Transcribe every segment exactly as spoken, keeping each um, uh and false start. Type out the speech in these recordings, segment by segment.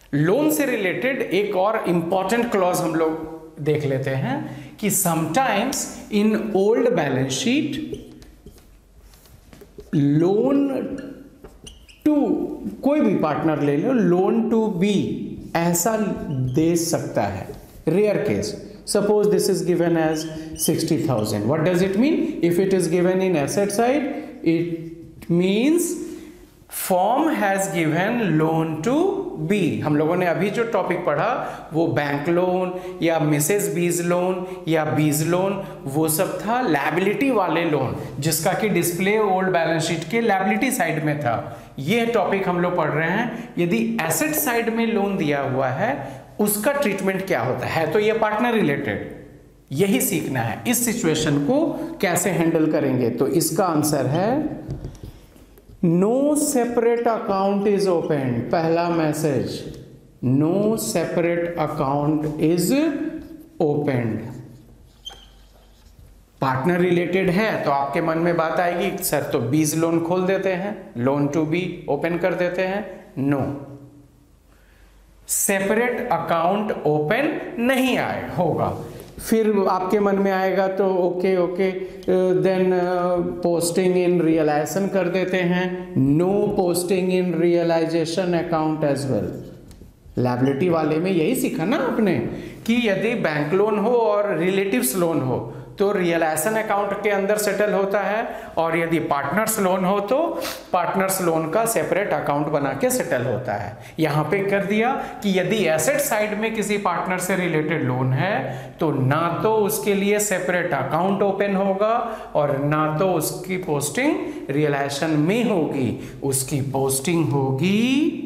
Loan से related एक और इंपॉर्टेंट क्लॉज हम लोग देख लेते हैं कि sometimes in old balance sheet loan to, कोई भी पार्टनर ले लो, लोन टू बी ऐसा दे सकता है, rare case. Suppose this is given as sixty thousand. What does it mean? If it is given in asset side, it means firm has given loan to B. हम लोगों ने अभी जो topic पढ़ा वो बैंक लोन या Mrs B's loan या B's loan वो सब था लायबिलिटी वाले लोन, जिसका कि डिस्प्ले ओल्ड बैलेंस शीट के लायबिलिटी साइड में था. ये टॉपिक हम लोग पढ़ रहे हैं. यदि एसेट साइड में लोन दिया हुआ है उसका ट्रीटमेंट क्या होता है, तो ये पार्टनर रिलेटेड, यही सीखना है. इस सिचुएशन को कैसे हैंडल करेंगे, तो इसका आंसर है no separate account is open. पहला message, no separate account is opened. Partner related है तो आपके मन में बात आएगी सर तो बीज लोन खोल देते हैं, लोन टू बी ओपन कर देते हैं. नो, सेपरेट अकाउंट ओपन नहीं आए होगा. फिर आपके मन में आएगा तो okay okay then posting in realization कर देते हैं. No posting in realization account as well. Liability वाले में यही सीखा ना आपने कि यदि बैंक लोन हो और रिलेटिव्स लोन हो तो रियलाइजेशन अकाउंट के अंदर सेटल होता है, और यदि पार्टनर्स लोन हो तो पार्टनर्स लोन का सेपरेट अकाउंट बना के सेटल होता है. यहाँ पे कर दिया कि यदि एसेट साइड में किसी पार्टनर से रिलेटेड लोन है तो ना तो उसके लिए सेपरेट अकाउंट ओपन होगा और ना तो उसकी पोस्टिंग रियलाइजेशन में होगी. उसकी पोस्टिंग होगी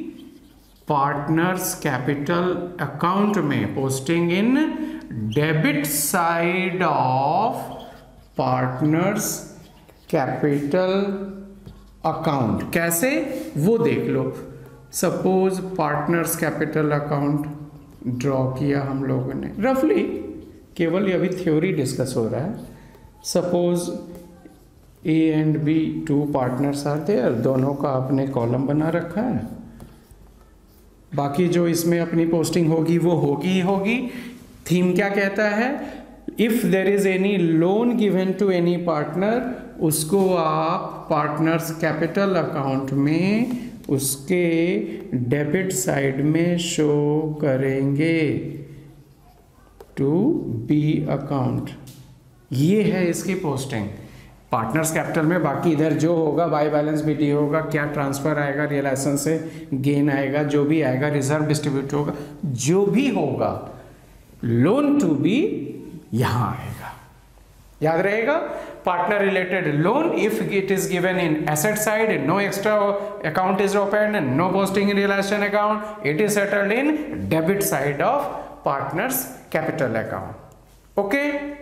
पार्टनर्स कैपिटल अकाउंट में, posting in debit side of partners capital account. कैसे वो देख लो. Suppose partners capital account draw किया हम लोगों ने रफली, केवल ये अभी थ्योरी डिस्कस हो रहा है. Suppose A and B two partners are there, दोनों का आपने कॉलम बना रखा है. बाकी जो इसमें अपनी पोस्टिंग होगी वो होगी ही होगी. थीम क्या कहता है, if there is any loan given to any partner, उसको आप पार्टनर्स कैपिटल अकाउंट में उसके डेबिट साइड में शो करेंगे टू बी अकाउंट. ये है इसकी पोस्टिंग पार्टनर्स कैपिटल में. बाकी इधर जो होगा बाय बैलेंस बीटी होगा, क्या ट्रांसफर आएगा रियलाइजेशन से, गेन आएगा, जो भी आएगा, रिजर्व डिस्ट्रीब्यूट होगा, जो भी होगा लोन टू बी यहां आएगा. याद रहेगा, partner related loan if it is given in asset side, no extra account is open, no posting in realization account, it is settled in debit side of partners capital account. Okay.